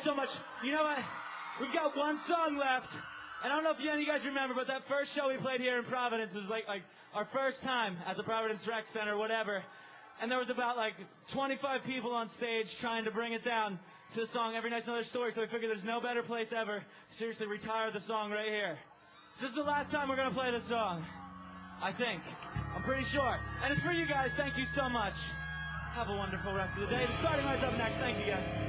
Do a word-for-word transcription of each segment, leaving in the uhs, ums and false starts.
so much. You know what? We've got one song left. And I don't know if any of you guys remember, but that first show we played here in Providence was like, like our first time at the Providence Rec Center, whatever. And there was about like twenty-five people on stage trying to bring it down to the song Every Night's Another Story. So we figured there's no better place ever to seriously retire the song right here. So this is the last time we're going to play this song. I think. I'm pretty sure. And it's for you guys. Thank you so much. Have a wonderful rest of the day. The starting line's up next. Thank you, guys.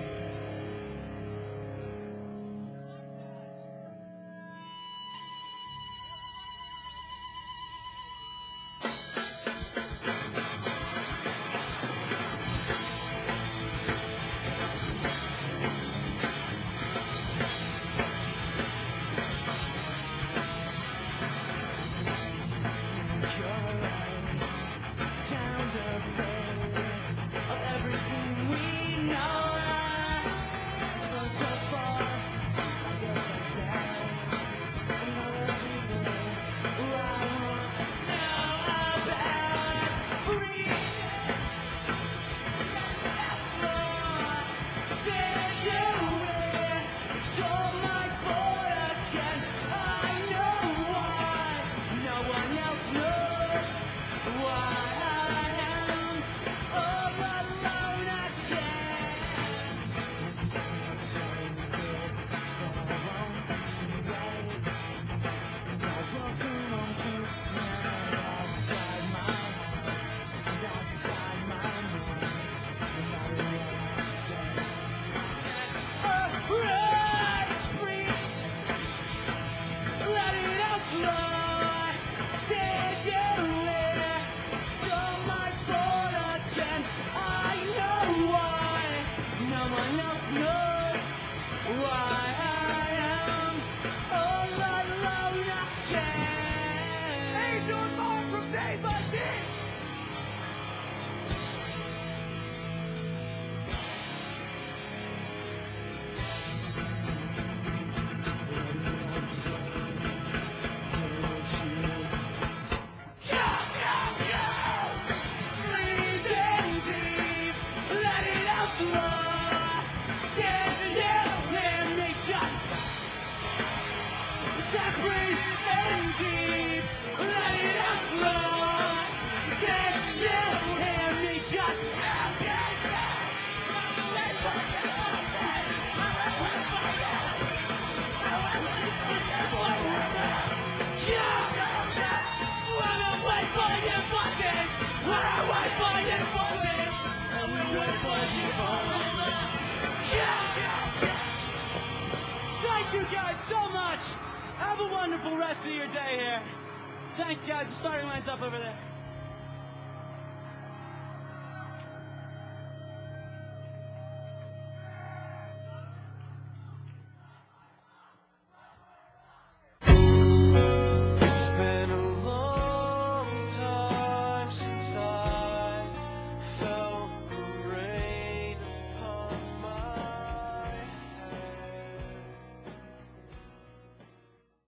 Thank you guys so much. Have a wonderful rest of your day here. Thanks, guys. The starting line's up over there.